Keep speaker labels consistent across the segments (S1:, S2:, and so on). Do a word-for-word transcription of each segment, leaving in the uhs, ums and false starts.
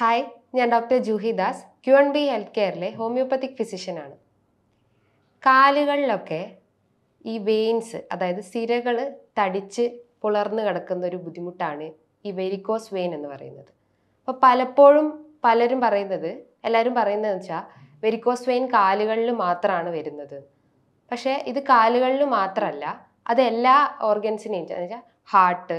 S1: Hi, ഞാൻ doctor Juhi Das, Q and B health കെയറിലെ homoeopathic ഫിസിഷ്യനാണ്. കാലുകളിലൊക്കെ ഈ വെയിൻസ്, അതായത് സിരകൾ തടിച്ച് പുലർന്ന് കിടക്കുന്ന ഒരു ബുദ്ധിമുട്ടാണ് ഈ വെരിക്കോസ് വെയിൻ എന്ന് പറയുന്നത്. അപ്പോൾ പലപ്പോഴും പലരും പറയുന്നത് എല്ലാവരും പറയുന്നതെന്ന് വെച്ചാൽ വെരിക്കോസ് വെയിൻ കാലുകളിൽ മാത്രമാണ് വരുന്നത്. പക്ഷേ ഇത് കാലുകളിൽ മാത്രമല്ല, അത് എല്ലാ ഓർഗൻസിനെയും എന്ന് വെച്ചാൽ ഹാർട്ട്,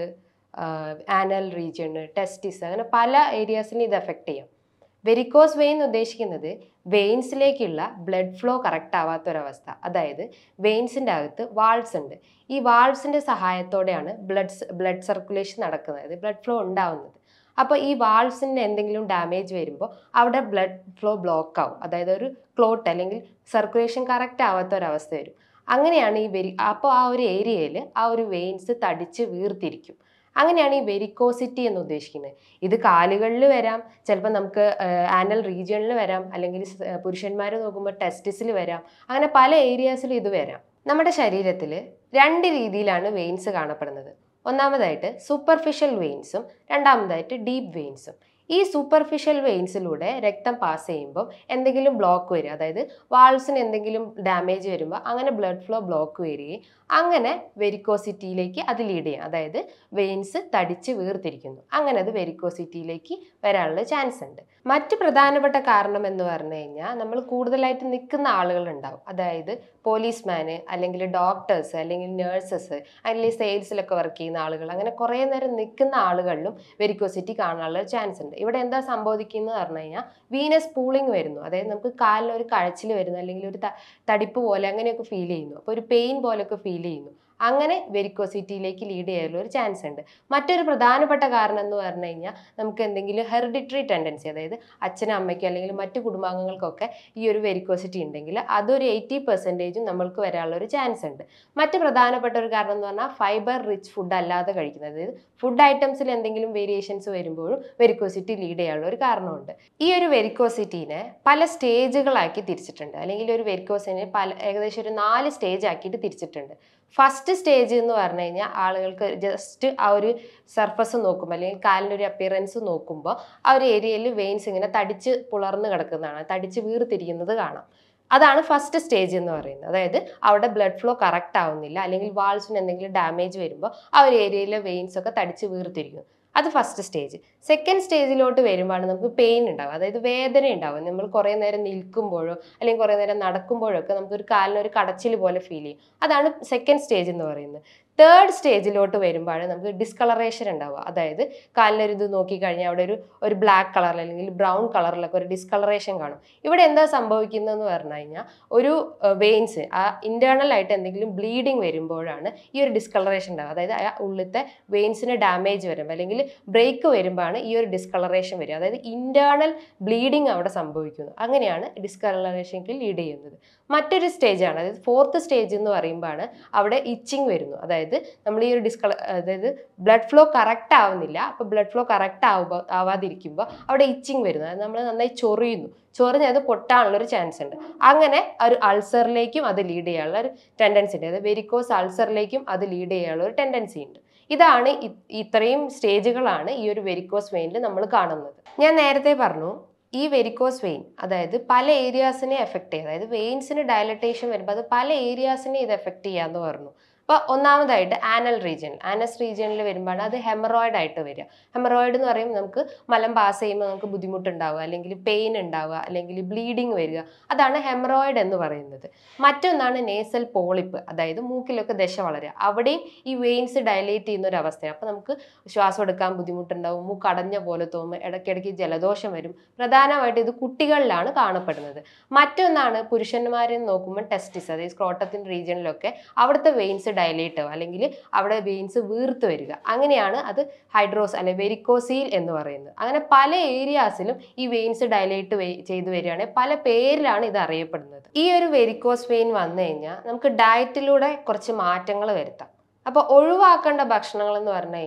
S1: ആനൽ റീജിയണ്, ടെസ്റ്റിസ്, അങ്ങനെ പല ഏരിയാസിനും ഇത് എഫക്റ്റ് ചെയ്യും. വെരിക്കോസ് വെയിൻ ഉദ്ദേശിക്കുന്നത് വെയിൻസിലേക്കുള്ള ബ്ലഡ് ഫ്ലോ കറക്റ്റ് ആവാത്തൊരവസ്ഥ. അതായത് വെയിൻസിൻ്റെ അകത്ത് വാൾവ്സ് ഉണ്ട്. ഈ വാൾവ്സിൻ്റെ സഹായത്തോടെയാണ് ബ്ലഡ് ബ്ലഡ് സർക്കുലേഷൻ നടക്കുന്നത്, ബ്ലഡ് ഫ്ലോ ഉണ്ടാവുന്നത്. അപ്പോൾ ഈ വാൾവ്സിൻ്റെ എന്തെങ്കിലും ഡാമേജ് വരുമ്പോൾ അവിടെ ബ്ലഡ് ഫ്ലോ ബ്ലോക്ക് ആവും. അതായത് ഒരു ക്ലോട്ട് അല്ലെങ്കിൽ സർക്കുലേഷൻ കറക്റ്റ് ആവാത്തൊരവസ്ഥ വരും. അങ്ങനെയാണ് ഈ വെരി അപ്പോൾ ആ ഒരു ഏരിയയിൽ ആ ഒരു വെയിൻസ് തടിച്ച് വീർത്തിരിക്കും. അങ്ങനെയാണ് ഈ വെരിക്കോസിറ്റി എന്ന് ഉദ്ദേശിക്കുന്നത്. ഇത് കാലുകളിൽ വരാം, ചിലപ്പോൾ നമുക്ക് ആനൽ റീജിയണിൽ വരാം, അല്ലെങ്കിൽ പുരുഷന്മാർ നോക്കുമ്പോൾ ടെസ്റ്റിസിൽ വരാം. അങ്ങനെ പല ഏരിയാസിലും ഇത് വരാം. നമ്മുടെ ശരീരത്തിൽ രണ്ട് രീതിയിലാണ് വെയിൻസ് കാണപ്പെടുന്നത്. ഒന്നാമതായിട്ട് സൂപ്പർഫിഷ്യൽ വെയിൻസും രണ്ടാമതായിട്ട് ഡീപ്പ് വെയിൻസും. ഈ സൂപ്പർഫിഷ്യൽ വെയിൻസിലൂടെ രക്തം പാസ് ചെയ്യുമ്പോൾ എന്തെങ്കിലും ബ്ലോക്ക് വരിക, അതായത് വാൾവ്സിന് എന്തെങ്കിലും ഡാമേജ് വരുമ്പോൾ അങ്ങനെ ബ്ലഡ് ഫ്ലോ ബ്ലോക്ക് വരികയും അങ്ങനെ വെരിക്കോസിറ്റിയിലേക്ക് അത് ലീഡ് ചെയ്യാം. അതായത് വെയിൻസ് തടിച്ച് വീർത്തിരിക്കുന്നു, അങ്ങനെ അത് വെരിക്കോസിറ്റിയിലേക്ക് വരാനുള്ള ചാൻസ് ഉണ്ട്. മറ്റ് പ്രധാനപ്പെട്ട കാരണം എന്ന് പറഞ്ഞു കഴിഞ്ഞാൽ നമ്മൾ കൂടുതലായിട്ട് നിൽക്കുന്ന ആളുകൾ ഉണ്ടാവും. അതായത് പോലീസ്മാന്, അല്ലെങ്കിൽ ഡോക്ടേഴ്സ്, അല്ലെങ്കിൽ നേഴ്സസ്, അല്ലെങ്കിൽ സെയിൽസിലൊക്കെ വർക്ക് ചെയ്യുന്ന ആളുകൾ, അങ്ങനെ കുറേ നേരം നിൽക്കുന്ന ആളുകളിലും വെരിക്കോസിറ്റി കാണാനുള്ള ചാൻസ് ഉണ്ട്. ഇവിടെ എന്താ സംഭവിക്കുന്നത് പറഞ്ഞു കഴിഞ്ഞാൽ വീനസ് പൂളിങ് വരുന്നു. അതായത് നമുക്ക് കാലിൽ ഒരു കഴച്ചിൽ വരുന്നു, അല്ലെങ്കിൽ ഒരു തടിപ്പ് പോലെ അങ്ങനെയൊക്കെ ഫീൽ ചെയ്യുന്നു, അപ്പോൾ ഒരു പെയിൻ പോലെയൊക്കെ ഫീൽ ചെയ്യുന്നു. അങ്ങനെ വെരിക്കോസിറ്റിയിലേക്ക് ലീഡ് ചെയ്യാനുള്ള ഒരു ചാൻസ് ഉണ്ട്. മറ്റൊരു പ്രധാനപ്പെട്ട കാരണം എന്ന് പറഞ്ഞു കഴിഞ്ഞാൽ നമുക്ക് എന്തെങ്കിലും ഹെറിഡിറ്ററി ടെൻഡൻസി, അതായത് അച്ഛനും അമ്മയ്ക്കും അല്ലെങ്കിൽ മറ്റു കുടുംബാംഗങ്ങൾക്കൊക്കെ ഈ ഒരു വെരിക്കോസിറ്റി ഉണ്ടെങ്കിൽ അതൊരു എയ്റ്റി പെർസെൻറ്റേജും നമ്മൾക്ക് വരാനുള്ള ഒരു ചാൻസ് ഉണ്ട്. മറ്റ് പ്രധാനപ്പെട്ട ഒരു കാരണം എന്ന് പറഞ്ഞാൽ ഫൈബർ റിച്ച് ഫുഡ് അല്ലാതെ കഴിക്കുന്നത്, അതായത് ഫുഡ് ഐറ്റംസിൽ എന്തെങ്കിലും വേരിയേഷൻസ് വരുമ്പോഴും വെരിക്കോസിറ്റി ലീഡ് ചെയ്യാനുള്ള ഒരു കാരണമുണ്ട്. ഈ ഒരു വെരിക്കോസിറ്റീനെ പല സ്റ്റേജുകളാക്കി തിരിച്ചിട്ടുണ്ട്, അല്ലെങ്കിൽ ഒരു വെരിക്കോസിനെ പല ഏകദേശം ഒരു നാല് സ്റ്റേജ് ആക്കിയിട്ട് തിരിച്ചിട്ടുണ്ട്. ഫസ്റ്റ് സ്റ്റേജ് എന്ന് പറഞ്ഞു കഴിഞ്ഞാൽ ആളുകൾക്ക് ജസ്റ്റ് ആ ഒരു സർഫസ് നോക്കുമ്പോൾ, അല്ലെങ്കിൽ കാലിൻ്റെ ഒരു അപ്പിയറൻസ് നോക്കുമ്പോൾ ആ ഒരു ഏരിയയിൽ വെയിൻസ് ഇങ്ങനെ തടിച്ച് പുലർന്ന് കിടക്കുന്നതാണ്, തടിച്ച് വീർത്തിരിക്കുന്നത് കാണാം. അതാണ് ഫസ്റ്റ് സ്റ്റേജ് എന്ന് പറയുന്നത്. അതായത് അവിടെ ബ്ലഡ് ഫ്ലോ കറക്റ്റ് ആവുന്നില്ല, അല്ലെങ്കിൽ വാൾവ്സിന് എന്തെങ്കിലും ഡാമേജ് വരുമ്പോൾ ആ ഒരു ഏരിയയിലെ വെയിൻസ് ഒക്കെ തടിച്ച് വീർത്തിരിക്കുന്നു. അത് ഫസ്റ്റ് സ്റ്റേജ്. സെക്കൻഡ് സ്റ്റേജിലോട്ട് വരുമ്പോഴാണ് നമുക്ക് പെയിൻ ഉണ്ടാവും, അതായത് വേദന ഉണ്ടാവും. നമ്മൾ കുറേ നേരം നിൽക്കുമ്പോഴോ അല്ലെങ്കിൽ കുറേ നേരം നടക്കുമ്പോഴോ ഒക്കെ നമുക്കൊരു കാലിനൊരു കടച്ചിൽ പോലെ ഫീൽ ചെയ്യും. അതാണ് സെക്കൻഡ് സ്റ്റേജ് എന്ന് പറയുന്നത്. തേർഡ് സ്റ്റേജിലോട്ട് വരുമ്പോഴാണ് നമുക്ക് ഡിസ്കളറേഷൻ ഉണ്ടാവുക. അതായത് കാലിനൊരു ഇത് നോക്കിക്കഴിഞ്ഞാൽ അവിടെ ഒരു ഒരു ബ്ലാക്ക് കളറിൽ അല്ലെങ്കിൽ ബ്രൗൺ കളറിലൊക്കെ ഒരു ഡിസ്കളറേഷൻ കാണും. ഇവിടെ എന്താ സംഭവിക്കുന്നതെന്ന് പറഞ്ഞു കഴിഞ്ഞാൽ ഒരു വെയിൻസ് ആ ഇന്റേണൽ ആയിട്ട് എന്തെങ്കിലും ബ്ലീഡിങ് വരുമ്പോഴാണ് ഈ ഒരു ഡിസ്കളറേഷൻ ഉണ്ടാവുക. അതായത് ആ ഉള്ളിലത്തെ വെയിൻസിന് ഡാമേജ് വരുമ്പോൾ അല്ലെങ്കിൽ ബ്രേക്ക് വരുമ്പോഴാണ് ഈ ഒരു ഡിസ്കളറേഷൻ വരിക. അതായത് ഇന്റേണൽ ബ്ലീഡിങ് അവിടെ സംഭവിക്കുന്നു. അങ്ങനെയാണ് ഡിസ്കളറേഷനിലേക്ക് ലീഡ് ചെയ്യുന്നത്. മറ്റൊരു സ്റ്റേജാണ്, അതായത് ഫോർത്ത് സ്റ്റേജ് എന്ന് പറയുമ്പോഴാണ് അവിടെ ഇച്ചിങ് വരുന്നു. അതായത് നമ്മൾ ഈ ഒരു ഡിസ്കള അതായത് ബ്ലഡ് ഫ്ലോ കറക്റ്റ് ആവുന്നില്ല. അപ്പോൾ ബ്ലഡ് ഫ്ലോ കറക്റ്റ് ആവുമ്പോൾ ആവാതിരിക്കുമ്പോൾ അവിടെ ഇച്ചിങ് വരുന്നു. അതായത് നമ്മൾ നന്നായി ചൊറിയുന്നു, ചൊറിഞ്ഞ് അത് പൊട്ടാനുള്ളൊരു ചാൻസ് ഉണ്ട്. അങ്ങനെ ഒരു അൾസറിലേക്കും അത് ലീഡ് ചെയ്യാനുള്ള ഒരു ടെൻഡൻസി ഉണ്ട്. അതായത് വെരിക്കോസ് അൾസറിലേക്കും അത് ലീഡ് ചെയ്യാനുള്ള ഒരു ടെൻഡൻസി ഉണ്ട്. ഇതാണ് ഇത്രയും സ്റ്റേജുകളാണ് ഈ ഒരു വെരിക്കോസ് വെയിനിൽ നമ്മൾ കാണുന്നത്. ഞാൻ നേരത്തെ പറഞ്ഞു ഈ വെരിക്കോസ് വെയിൻ അതായത് പല ഏരിയാസിനെ എഫക്റ്റ് ചെയ്യുക, അതായത് വെയിൻസിന് ഡയലറ്റേഷൻ വരുമ്പോൾ അത് പല ഏരിയാസിനെ ഇത് എഫക്റ്റ് ചെയ്യാമെന്ന് പറഞ്ഞു. അപ്പോൾ ഒന്നാമതായിട്ട് ആനൽ റീജിയൻ, ആനസ് റീജിയനിൽ വരുമ്പോഴാണ് അത് ഹെമറോയിഡ് ആയിട്ട് വരിക. ഹെമറോയിഡ് എന്ന് പറയുമ്പോൾ നമുക്ക് മലം പാസ് ചെയ്യുമ്പോൾ നമുക്ക് ബുദ്ധിമുട്ടുണ്ടാവുക, അല്ലെങ്കിൽ പെയിൻ ഉണ്ടാവുക, അല്ലെങ്കിൽ ബ്ലീഡിങ് വരിക, അതാണ് ഹെമറോയിഡ് എന്ന് പറയുന്നത്. മറ്റൊന്നാണ് നേസൽ പോളിപ്പ്, അതായത് മൂക്കിലൊക്കെ ദശ വളരുക. അവിടെയും ഈ വെയിൻസ് ഡയലേറ്റ് ചെയ്യുന്ന ഒരു അവസ്ഥയാണ്. അപ്പോൾ നമുക്ക് ശ്വാസം എടുക്കാൻ ബുദ്ധിമുട്ടുണ്ടാവും, മൂക്ക് അടഞ്ഞ പോലെ തോന്നും, ഇടയ്ക്കിടയ്ക്ക് ജലദോഷം വരും. പ്രധാനമായിട്ട് ഇത് കുട്ടികളിലാണ് കാണപ്പെടുന്നത്. മറ്റൊന്നാണ് പുരുഷന്മാരെ നോക്കുമ്പോൾ ടെസ്റ്റിസ്, അതായത് സ്ക്രോട്ടത്തിൻ റീജിയനിലൊക്കെ അവിടുത്തെ വെയിൻസ് ഡയലേറ്റ് ആവുക, അല്ലെങ്കിൽ അവിടെ വെയിൻസ് വീർത്ത് വരിക. അങ്ങനെയാണ് അത് ഹൈഡ്രോസ് അല്ലെങ്കിൽ വെരിക്കോസീൽ എന്ന് പറയുന്നത്. അങ്ങനെ പല ഏരിയാസിലും ഈ വെയിൻസ് ഡയലേറ്റ് ചെയ്തു വരികയാണെങ്കിൽ പല പേരിലാണ് ഇത് അറിയപ്പെടുന്നത്. ഈ ഒരു വെരിക്കോസ് വെയിൻ വന്നു കഴിഞ്ഞാൽ നമുക്ക് ഡയറ്റിലൂടെ കുറച്ച് മാറ്റങ്ങൾ വരുത്താം. അപ്പോൾ ഒഴിവാക്കേണ്ട ഭക്ഷണങ്ങൾ എന്ന് പറഞ്ഞു കഴിഞ്ഞാൽ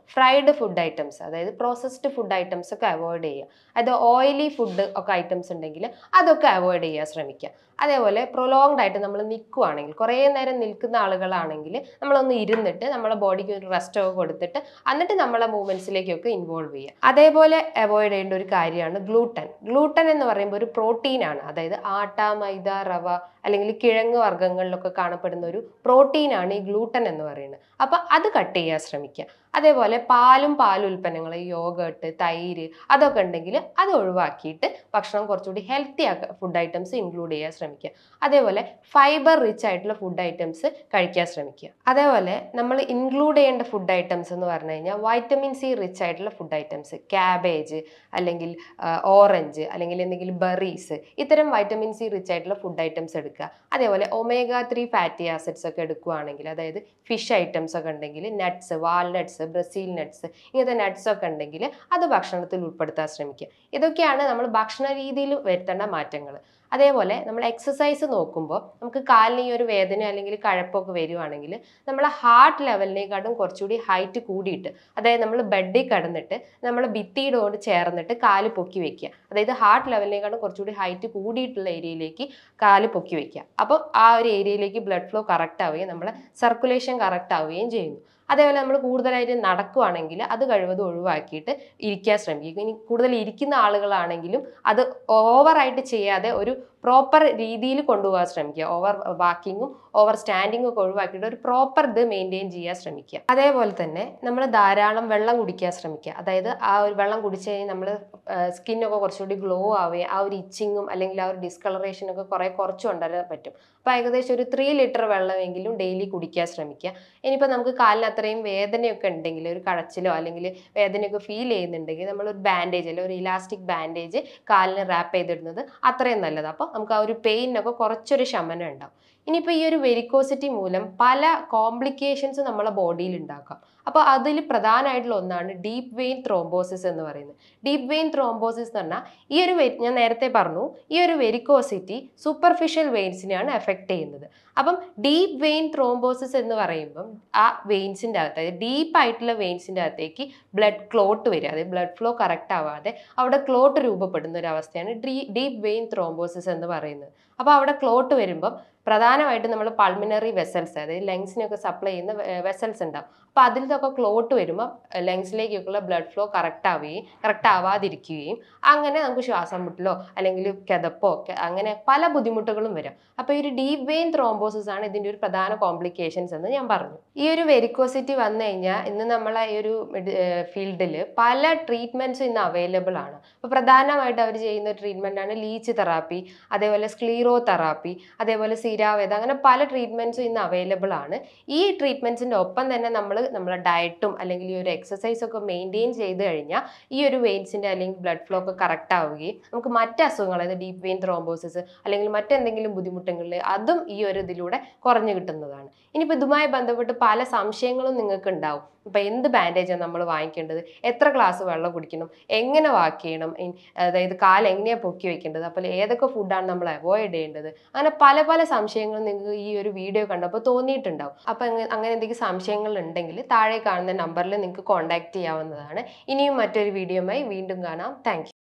S1: ഫ്രൈഡ് ഫുഡ് ഐറ്റംസ്, അതായത് പ്രോസസ്ഡ് ഫുഡ് ഐറ്റംസ് ഒക്കെ അവോയ്ഡ് ചെയ്യുക. അത് ഓയിലി ഫുഡ് ഒക്കെ ഐറ്റംസ് ഉണ്ടെങ്കിൽ അതൊക്കെ അവോയ്ഡ് ചെയ്യാൻ ശ്രമിക്കുക. അതേപോലെ പ്രൊലോങ്ഡ് ആയിട്ട് നമ്മൾ നിൽക്കുകയാണെങ്കിൽ, കുറേ നേരം നിൽക്കുന്ന ആളുകളാണെങ്കിൽ നമ്മളൊന്ന് ഇരുന്നിട്ട് നമ്മളെ ബോഡിക്ക് ഒരു റെസ്റ്റ് ഒക്കെ കൊടുത്തിട്ട് എന്നിട്ട് നമ്മളെ മൂവ്മെന്റ്സിലേക്കൊക്കെ ഇൻവോൾവ് ചെയ്യുക. അതേപോലെ അവോയ്ഡ് ചെയ്യേണ്ട ഒരു കാര്യമാണ് ഗ്ലൂട്ടൻ. ഗ്ലൂട്ടൻ എന്ന് പറയുമ്പോൾ ഒരു പ്രോട്ടീനാണ്, അതായത് ആട്ട, മൈദ, റവ അല്ലെങ്കിൽ കിഴങ്ങ് വർഗ്ഗങ്ങളിലൊക്കെ കാണപ്പെടുന്ന ഒരു പ്രോട്ടീനാണ് ഈ ഗ്ലൂട്ടൻ എന്ന് പറയുന്നത്. അപ്പം അത് കട്ട് ചെയ്യാൻ ശ്രമിക്കുക. അതേപോലെ പാലും പാലുൽപ്പന്നങ്ങൾ, യോഗേർട്ട്, തൈര് അതൊക്കെ ഉണ്ടെങ്കിൽ അത് ഒഴിവാക്കിയിട്ട് ഭക്ഷണം കുറച്ചുകൂടി ഹെൽത്തി ആക്കുക, ഫുഡ് ഐറ്റംസ് ഇൻക്ലൂഡ് ചെയ്യാൻ ശ്രമിക്കുക. അതേപോലെ ഫൈബർ റിച്ച് ആയിട്ടുള്ള ഫുഡ് ഐറ്റംസ് കഴിക്കാൻ ശ്രമിക്കുക. അതേപോലെ നമ്മൾ ഇൻക്ലൂഡ് ചെയ്യേണ്ട ഫുഡ് ഐറ്റംസ് എന്ന് പറഞ്ഞു കഴിഞ്ഞാൽ വൈറ്റമിൻ സി റിച്ച് ആയിട്ടുള്ള ഫുഡ് ഐറ്റംസ്, ക്യാബേജ് അല്ലെങ്കിൽ ഓറഞ്ച് അല്ലെങ്കിൽ എന്തെങ്കിലും ബെറീസ്, ഇത്തരം വൈറ്റമിൻ സി റിച്ച് ആയിട്ടുള്ള ഫുഡ് ഐറ്റംസ് എടുക്കുക. അതേപോലെ ഒമേഗ ത്രീ ഫാറ്റി ആസിഡ്സ് ഒക്കെ എടുക്കുകയാണെങ്കിൽ, അതായത് ഫിഷ് ഐറ്റംസ് ഒക്കെ ഉണ്ടെങ്കിൽ നട്ട്സ്, വാൾനട്ട്സ്, ബ്രസീൽ നട്ട്സ്, ഇങ്ങനത്തെ നട്ട്സ് ഒക്കെ ഉണ്ടെങ്കിൽ അത് ഭക്ഷണത്തിൽ ഉൾപ്പെടുത്താൻ ശ്രമിക്കുക. ഇതൊക്കെയാണ് നമ്മൾ ഭക്ഷണ രീതിയിൽ വരുത്തേണ്ട മാറ്റങ്ങൾ. അതേപോലെ നമ്മൾ എക്സസൈസ് നോക്കുമ്പോൾ നമുക്ക് കാലിന് ഈ ഒരു വേദന അല്ലെങ്കിൽ കഴപ്പൊക്കെ വരുവാണെങ്കിൽ നമ്മളെ ഹാർട്ട് ലെവലിനേക്കാട്ടും കുറച്ചുകൂടി ഹൈറ്റ് കൂടിയിട്ട്, അതായത് നമ്മൾ ബെഡിൽ കിടന്നിട്ട് നമ്മൾ ഭിത്തിയുടെ കൊണ്ട് ചേർന്നിട്ട് കാല് പൊക്കി വെക്കുക, അതായത് ഹാർട്ട് ലെവലിനേക്കാട്ടും കുറച്ചുകൂടി ഹൈറ്റ് കൂടിയിട്ടുള്ള ഏരിയയിലേക്ക് കാല് പൊക്കി വെക്കുക. അപ്പോൾ ആ ഒരു ഏരിയയിലേക്ക് ബ്ലഡ് ഫ്ലോ കറക്റ്റ് ആവുകയും നമ്മളെ സർക്കുലേഷൻ കറക്റ്റ് ആവുകയും ചെയ്യുന്നു. അതേപോലെ നമ്മൾ കൂടുതലായിട്ട് നടക്കുകയാണെങ്കിൽ അത് കഴിവതും ഒഴിവാക്കിയിട്ട് ഇരിക്കാൻ ശ്രമിക്കുക. ഇനി കൂടുതൽ ഇരിക്കുന്ന ആളുകളാണെങ്കിലും അത് ഓവറായിട്ട് ചെയ്യാതെ ഒരു പ്രോപ്പർ രീതിയിൽ കൊണ്ടുപോകാൻ ശ്രമിക്കുക. ഓവർ വാക്കിങ്ങും ഓവർ സ്റ്റാൻഡിങ്ങും ഒക്കെ ഒഴിവാക്കിയിട്ട് ഒരു പ്രോപ്പർ ഇത് മെയിൻറ്റെയിൻ ചെയ്യാൻ ശ്രമിക്കുക. അതേപോലെ തന്നെ നമ്മൾ ധാരാളം വെള്ളം കുടിക്കാൻ ശ്രമിക്കുക. അതായത് ആ ഒരു വെള്ളം കുടിച്ച് കഴിഞ്ഞാൽ നമ്മൾ സ്കിന്നൊക്കെ കുറച്ചുകൂടി ഗ്ലോ ആവുകയും ആ ഒരു ഇച്ചിങ്ങും അല്ലെങ്കിൽ ആ ഒരു ഡിസ്കളറേഷനൊക്കെ കുറേ കുറച്ച് കൊണ്ടുവരാൻ പറ്റും. അപ്പോൾ ഏകദേശം ഒരു ത്രീ ലിറ്റർ വെള്ളമെങ്കിലും ഡെയിലി കുടിക്കാൻ ശ്രമിക്കുക. ഇനിയിപ്പോൾ നമുക്ക് കാലിന് അത്രയും വേദനയൊക്കെ ഉണ്ടെങ്കിൽ, ഒരു കടച്ചിലോ അല്ലെങ്കിൽ വേദനയൊക്കെ ഫീൽ ചെയ്യുന്നുണ്ടെങ്കിൽ നമ്മളൊരു ബാൻഡേജ് അല്ലെങ്കിൽ ഒരു ഇലാസ്റ്റിക് ബാൻഡേജ് കാലിന് റാപ്പ് ചെയ്തിടുന്നത് അത്രയും നല്ലത്. അപ്പോൾ നമുക്ക് ആ ഒരു പെയിനൊക്കെ കുറച്ചൊരു ശമനം ഉണ്ടാവും. ഇനിയിപ്പോൾ ഈ ഒരു വെരിക്കോസിറ്റി മൂലം പല കോംപ്ലിക്കേഷൻസ് നമ്മളെ ബോഡിയിൽ ഉണ്ടാക്കാം. അപ്പോൾ അതിൽ പ്രധാനമായിട്ടുള്ള ഒന്നാണ് ഡീപ്പ് വെയിൻ ത്രോംബോസിസ് എന്ന് പറയുന്നത്. ഡീപ്പ് വെയിൻ ത്രോംബോസിസ് എന്ന് പറഞ്ഞാൽ ഈ ഒരു ഞാൻ നേരത്തെ പറഞ്ഞു, ഈ ഒരു വെരിക്കോസിറ്റി സൂപ്പർഫിഷ്യൽ വെയിൻസിനെയാണ് എഫക്റ്റ് ചെയ്യുന്നത്. അപ്പം ഡീപ്പ് വെയിൻ ത്രോംബോസിസ് എന്ന് പറയുമ്പം ആ വെയിൻസിൻ്റെ അകത്ത്, അതായത് ഡീപ്പ് ആയിട്ടുള്ള വെയിൻസിൻ്റെ അകത്തേക്ക് ബ്ലഡ് ക്ലോട്ട് വരിക, അതായത് ബ്ലഡ് ഫ്ലോ കറക്റ്റ് ആവാതെ അവിടെ ക്ലോട്ട് രൂപപ്പെടുന്ന ഒരു അവസ്ഥയാണ് ഡീ ഡീപ്പ് വെയിൻ ത്രോംബോസിസ് എന്ന് പറയുന്നത്. അപ്പോൾ അവിടെ ക്ലോട്ട് വരുമ്പം പ്രധാനമായിട്ടും നമ്മൾ പൾമിനറി വെസൽസ്, അതായത് ലങ്സിനൊക്കെ സപ്ലൈ ചെയ്യുന്ന വെസൽസ് ഉണ്ടാവും. അപ്പോൾ അതിൽ നിന്നൊക്കെ ക്ലോട്ട് വരുമ്പോൾ ലങ്സിലേക്കൊക്കെയുള്ള ബ്ലഡ് ഫ്ലോ കറക്റ്റ് ആവുകയും കറക്റ്റ് ആവാതിരിക്കുകയും അങ്ങനെ നമുക്ക് ശ്വാസം മുട്ടലോ അല്ലെങ്കിൽ കിതപ്പോ അങ്ങനെ പല ബുദ്ധിമുട്ടുകളും വരും. അപ്പോൾ ഈ ഒരു ഡീപ്പ് വെയിൻ ത്രോംബോസിസ് ആണ് ഇതിൻ്റെ ഒരു പ്രധാന കോംപ്ലിക്കേഷൻസ് എന്ന് ഞാൻ പറഞ്ഞു. ഈ ഒരു വെരിക്കോസിറ്റി വന്നു കഴിഞ്ഞാൽ ഇന്ന് നമ്മളെ ഈ ഒരു ഫീൽഡിൽ പല ട്രീറ്റ്മെൻറ്റ്സും ഇന്ന് അവൈലബിൾ ആണ്. അപ്പോൾ പ്രധാനമായിട്ട് അവർ ചെയ്യുന്ന ട്രീറ്റ്മെൻ്റ് ആണ് ലീച്ച് തെറാപ്പി, അതേപോലെ സ്ക്ലീറോ തെറാപ്പി, അതേപോലെ സിരാവേദ, അങ്ങനെ പല ട്രീറ്റ്മെൻറ്റ്സും ഇന്ന് അവൈലബിൾ ആണ്. ഈ ട്രീറ്റ്മെൻറ്റ്സിൻ്റെ ഒപ്പം തന്നെ നമ്മൾ നമ്മളെ ഡയറ്റും അല്ലെങ്കിൽ ഈ ഒരു എക്സസൈസ് ഒക്കെ മെയിൻറ്റെയിൻ ചെയ്ത് കഴിഞ്ഞാൽ ഈ ഒരു വെയിൻസിൻ്റെ അല്ലെങ്കിൽ ബ്ലഡ് ഫ്ലോ ഒക്കെ കറക്റ്റ് ആവുകയും നമുക്ക് മറ്റ് അസുഖങ്ങൾ, അതായത് ഡീപ്പ് വെയിൻ ത്രോംബോസിസ് അല്ലെങ്കിൽ മറ്റെന്തെങ്കിലും ബുദ്ധിമുട്ടുകളിൽ അതും ഈ ഒരു ഇതിലൂടെ കുറഞ്ഞു കിട്ടുന്നതാണ്. ഇനിയിപ്പോൾ ഇതുമായി ബന്ധപ്പെട്ട് പല സംശയങ്ങളും നിങ്ങൾക്ക് ഉണ്ടാവും. ഇപ്പോൾ എന്ത് ബാൻഡേജാണ് നമ്മൾ വാങ്ങിക്കേണ്ടത്, എത്ര ഗ്ലാസ് വെള്ളം കുടിക്കണം, എങ്ങനെ വാക്ക് ചെയ്യണം, അതായത് കാൽ എങ്ങനെയാണ് പൊക്കി വെക്കേണ്ടത്, അപ്പോൾ ഏതൊക്കെ ഫുഡാണ് നമ്മൾ അവോയ്ഡ് ചെയ്യേണ്ടത്, അങ്ങനെ പല പല സംശയങ്ങളും നിങ്ങൾക്ക് ഈ ഒരു വീഡിയോ കണ്ടപ്പോൾ തോന്നിയിട്ടുണ്ടാവും. അപ്പോൾ അങ്ങനെ എന്തെങ്കിലും സംശയങ്ങൾ ഉണ്ടെങ്കിൽ താഴെ കാണുന്ന നമ്പറിൽ നിങ്ങൾക്ക് കോൺടാക്ട് ചെയ്യാവുന്നതാണ്. ഇനിയും മറ്റൊരു വീഡിയോയുമായി വീണ്ടും കാണാം. താങ്ക്